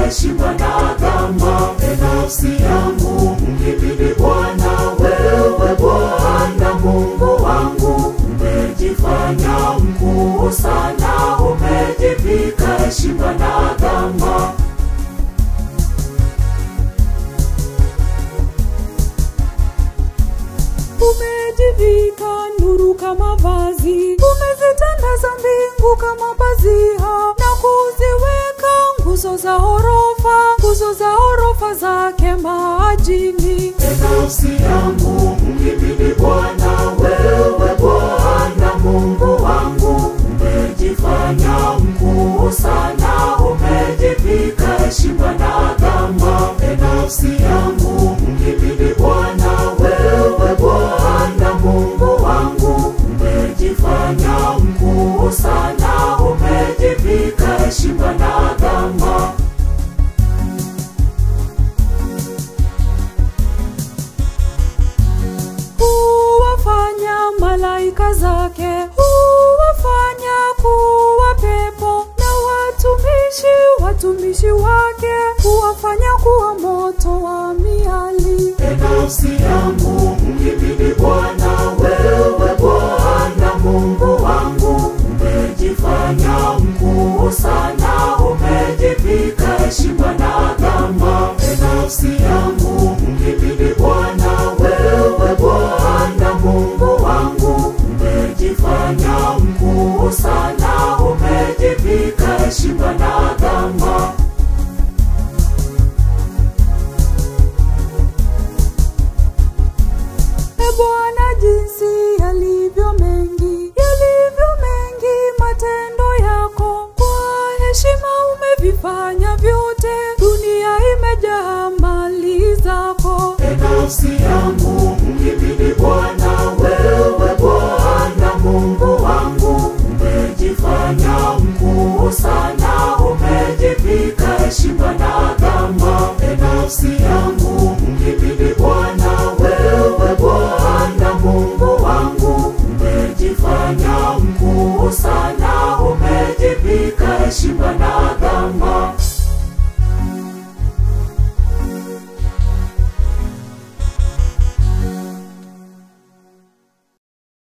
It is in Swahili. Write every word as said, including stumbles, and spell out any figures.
heshima na adhama. E nafsi yangu mhimidi Bwana, wewe Bwana Mungu wangu. Umejifanya mkuu sana, umejivika heshima na adhama. Umejivika nuru kama vazi, umezitandaza mbingu kama pazia, na kuziweka nguzo za orofa, nguzo za orofa zake majini. E nafsi yangu mhimidi Bwana, wewe Bwana Mungu wangu. Umejifanya mkuu sana, umejivika heshima na adhama. E nafsi yangu mhimidi Bwana, wewe Bwana Mungu wangu. Umejifanya mkuu sana, umejivika heshima na adhama. Huwafanya malaika zake, huwafanya kuwa pepo, na watumishi watumishi wake huwafanya kuwa moto wa miali. E nafsi yangu mhimidi Bwana, wewe Bwana Mungu wangu. Umejifanya mkuu sana, umejivika heshima na adhama. E nafsi yangu mhimidi Bwana, wewe Bwana Mungu wangu. Umejifanya mkuu sana, umejivika heshima na adhama. Bwana jinsi yalivyo mengi, yalivyo mengi matendo yako. Kwa heshima umevifanya vyote, dunia imejaa mali zako. E nafsi yangu mhimidi Bwana, wewe Bwana Mungu wangu. Umejifanya mkuu sana, umejivika heshima na adhama. E nafsi yangu mhimidi Bwana, wewe Bwana Mungu wangu. Umejifanya mkuu sana, umejivika heshima na